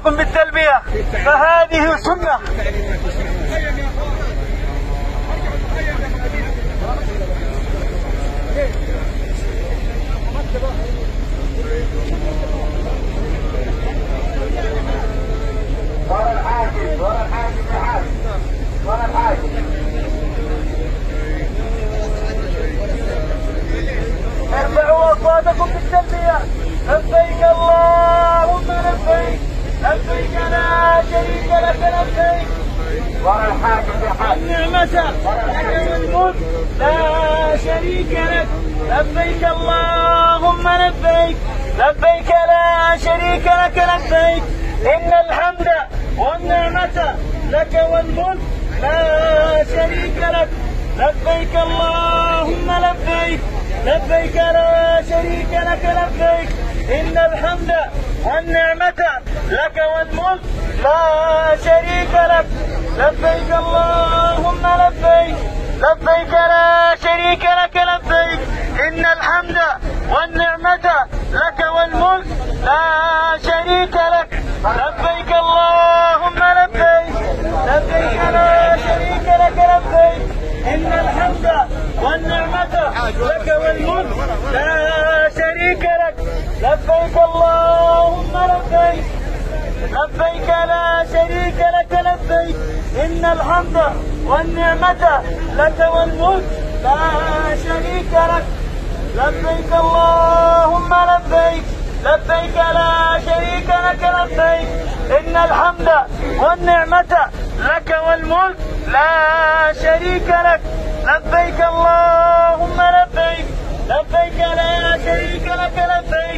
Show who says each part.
Speaker 1: أصواتكم بالتلبية، فهذه سنة. ارفعوا أصواتكم بالتلبية، لبيك اللهم لبيك، لبيك لا شريك لك لبيك، النعمة لك والملك لا شريك لك، لبيك اللهم لبيك، لبيك لا شريك لك لبيك، إن الحمد والنعمة لك والملك لا شريك لك، لبيك اللهم لبيك، لبيك لا شريك لك لبيك، إن الحمد والنعمة لك والملك لا شريك لك، لبيك اللهم لبيك، لبيك لا شريك لك لبيك، إن الحمد والنعمة لك والملك لا شريك لك، لبيك اللهم لبيك، لبيك لا شريك لك لبيك، إن الحمد والنعمة لك والملك لا شريك لك، لبيك اللهم لبيك، لبيك لا شريك لك لبيك، إن الحمد والنعمة لك والملك لا شريك لك، لبيك اللهم لبيك، لبيك لا شريك لك لبيك، إن الحمد والنعمة لك والملك لا شريك لك، لبيك اللهم لبيك، لبيك لا شريك لك لبيك.